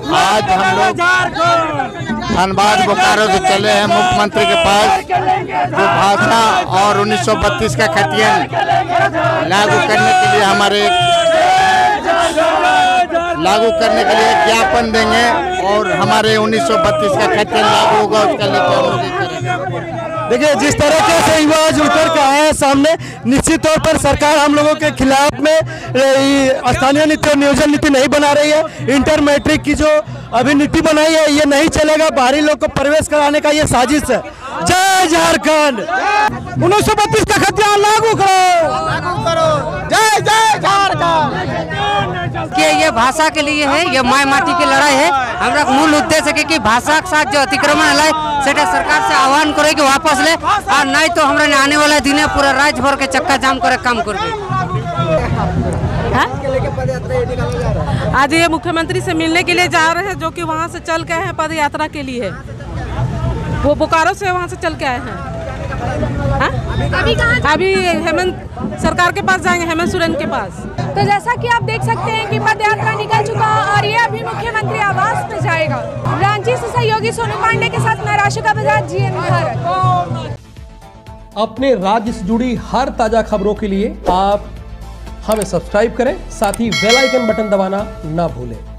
आज हम लोग धनबाद बोकारो से चले हैं मुख्यमंत्री के पास, जो भाषा और 1932 का खतियन लागू करने के लिए ज्ञापन देंगे और हमारे 1932 का खतियन लागू होगा उसका लेकर हम लोग करेंगे। देखिए, जिस तरीके से युवा आज उतर के आए हैं सामने, निश्चित तौर पर सरकार हम लोगों के खिलाफ में स्थानीय नीति और नियोजन नीति नहीं बना रही है। इंटर मैट्रिक की जो अभी नीति बनाई है ये नहीं चलेगा, बाहरी लोग को प्रवेश कराने का ये साजिश है। जय झारखंड, 1932 का खतियान लागू करो, जय जय झारखंड। ये भाषा के लिए है, ये माय माटी की लड़ाई है। हमारा मूल उद्देश्य है कि भाषा के साथ जो अतिक्रमण है सेटा सरकार से आह्वान करे कि वापस ले, और नहीं तो हमारे आने वाला दिन है पूरा राज्य भर के चक्का जाम करे काम करके। आज ये मुख्यमंत्री से मिलने के लिए जा रहे हैं, जो कि वहाँ से चल के आए हैं पद यात्रा के लिए। वो बोकारो से वहाँ से चल के आए हैं। अभी हेमंत सरकार के पास जाएंगे, हेमंत सोरेन के पास। तो जैसा कि आप देख सकते हैं कि पद यात्रा निकल चुका और ये अभी मुख्यमंत्री आवास पे जाएगा। रांची से सहयोगी सोनू पांडे के साथ मैं राशिका बजाज, GN भारत। अपने राज्य से जुड़ी हर ताजा खबरों के लिए आप हमें सब्सक्राइब करें, साथ ही बेल आइकन बटन दबाना ना भूलें।